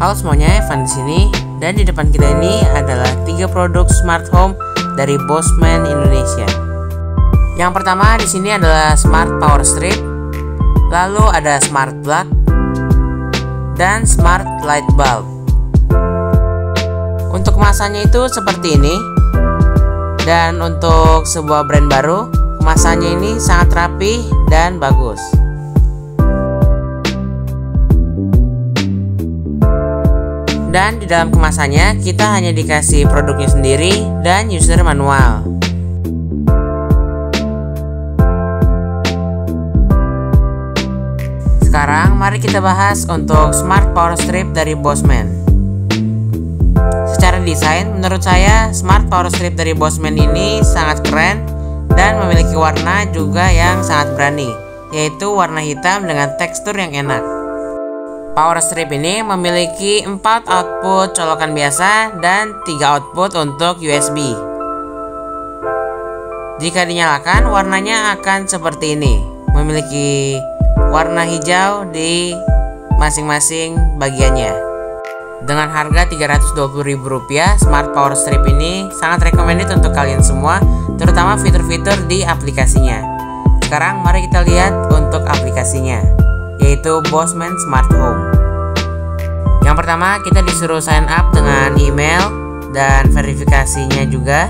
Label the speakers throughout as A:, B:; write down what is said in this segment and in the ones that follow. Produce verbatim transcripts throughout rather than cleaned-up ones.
A: Halo semuanya, Evan di sini, dan di depan kita ini adalah tiga produk smart home dari Bosman Indonesia. Yang pertama di sini adalah smart power strip, lalu ada smart plug dan smart light bulb. Untuk kemasannya itu seperti ini, dan untuk sebuah brand baru, kemasannya ini sangat rapi dan bagus. Dan di dalam kemasannya kita hanya dikasih produknya sendiri dan user manual. Sekarang mari kita bahas untuk smart power strip dari Bosman. Secara desain, menurut saya smart power strip dari Bosman ini sangat keren dan memiliki warna juga yang sangat berani, yaitu warna hitam dengan tekstur yang enak. Power strip ini memiliki empat output colokan biasa dan tiga output untuk U S B. Jika dinyalakan, warnanya akan seperti ini, memiliki warna hijau di masing-masing bagiannya. Dengan harga tiga ratus dua puluh ribu rupiah, smart power strip ini sangat recommended untuk kalian semua, terutama fitur-fitur di aplikasinya. Sekarang mari kita lihat untuk aplikasinya, yaitu Bosman Smart Home. Yang pertama, kita disuruh sign up dengan email dan verifikasinya juga.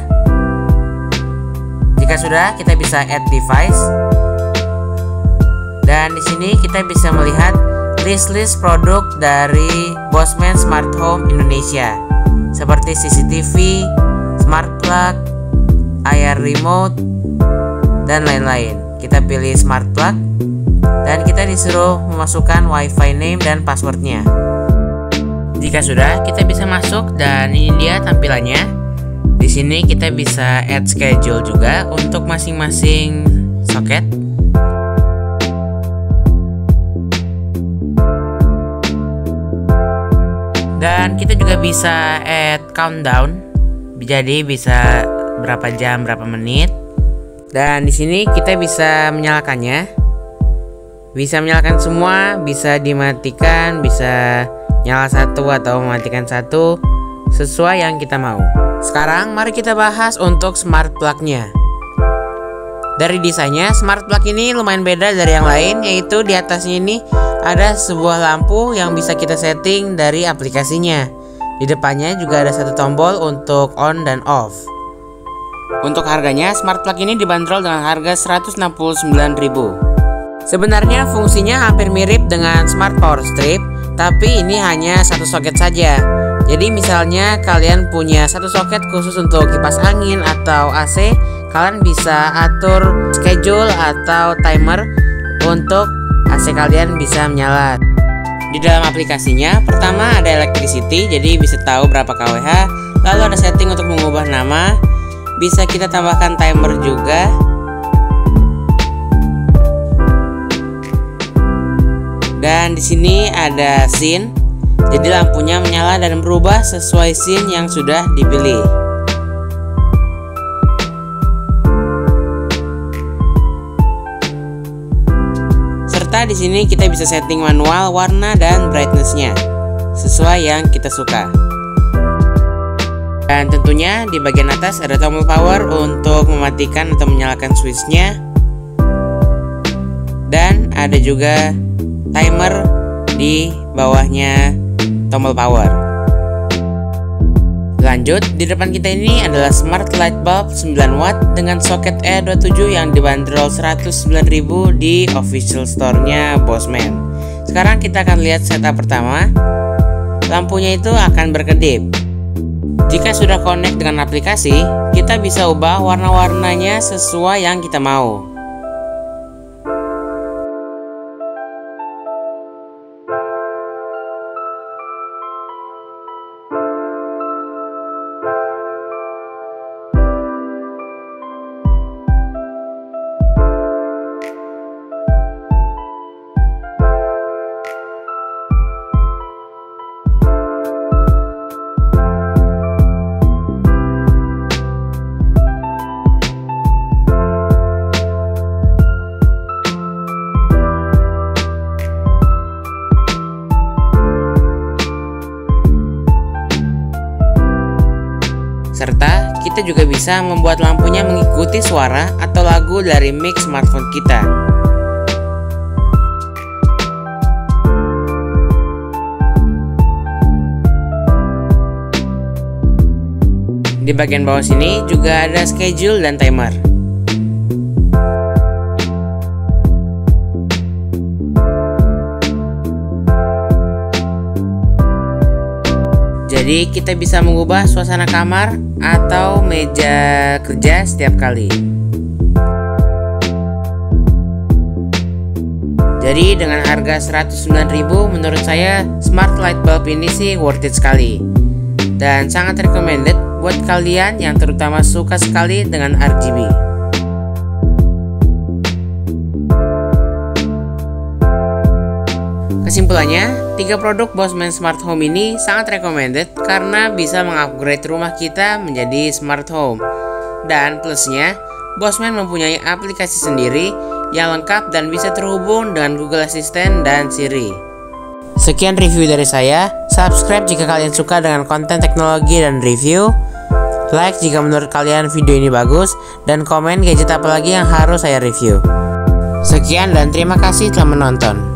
A: Jika sudah, kita bisa add device. Dan di sini kita bisa melihat list-list produk dari Bosman Smart Home Indonesia, seperti C C T V, smart plug, air remote, dan lain-lain. Kita pilih smart plug dan kita disuruh memasukkan wifi name dan passwordnya. Jika sudah, kita bisa masuk dan ini dia tampilannya. Di sini kita bisa add schedule juga untuk masing-masing soket. Dan kita juga bisa add countdown, jadi bisa berapa jam, berapa menit. Dan di sini kita bisa menyalakannya. Bisa menyalakan semua, bisa dimatikan, bisa nyala satu atau mematikan satu, sesuai yang kita mau. Sekarang mari kita bahas untuk smart plug-nya. Dari desainnya, smart plug ini lumayan beda dari yang lain, yaitu di atasnya ini ada sebuah lampu yang bisa kita setting dari aplikasinya. Di depannya juga ada satu tombol untuk on dan off. Untuk harganya, smart plug ini dibanderol dengan harga seratus enam puluh sembilan ribu. Sebenarnya fungsinya hampir mirip dengan smart power strip, tapi ini hanya satu soket saja. Jadi misalnya kalian punya satu soket khusus untuk kipas angin atau A C, kalian bisa atur schedule atau timer untuk A C kalian bisa menyala. Di dalam aplikasinya, pertama ada electricity, jadi bisa tahu berapa K W H. Lalu ada setting untuk mengubah nama, bisa kita tambahkan timer juga. Dan di sini ada scene, jadi lampunya menyala dan berubah sesuai scene yang sudah dipilih. Serta di sini kita bisa setting manual warna dan brightness-nya sesuai yang kita suka. Dan tentunya di bagian atas ada tombol power untuk mematikan atau menyalakan switch-nya. Dan ada juga timer di bawahnya tombol power. Lanjut, di depan kita ini adalah smart light bulb sembilan watt dengan soket E dua puluh tujuh yang dibanderol seratus sembilan ribu di official store-nya Bosman. Sekarang kita akan lihat setup pertama. Lampunya itu akan berkedip. Jika sudah connect dengan aplikasi, kita bisa ubah warna-warnanya sesuai yang kita mau. Serta kita juga bisa membuat lampunya mengikuti suara atau lagu dari mic smartphone kita. Di bagian bawah sini juga ada schedule dan timer. Jadi kita bisa mengubah suasana kamar atau meja kerja setiap kali. Jadi dengan harga seratus sembilan ribu menurut saya smart light bulb ini sih worth it sekali. Dan sangat recommended buat kalian yang terutama suka sekali dengan R G B. Kesimpulannya, tiga produk Bosman Smart Home ini sangat recommended karena bisa mengupgrade rumah kita menjadi smart home. Dan plusnya, Bosman mempunyai aplikasi sendiri yang lengkap dan bisa terhubung dengan Google Assistant dan Siri. Sekian review dari saya. Subscribe jika kalian suka dengan konten teknologi dan review. Like jika menurut kalian video ini bagus. Dan komen gadget apa lagi yang harus saya review. Sekian dan terima kasih telah menonton.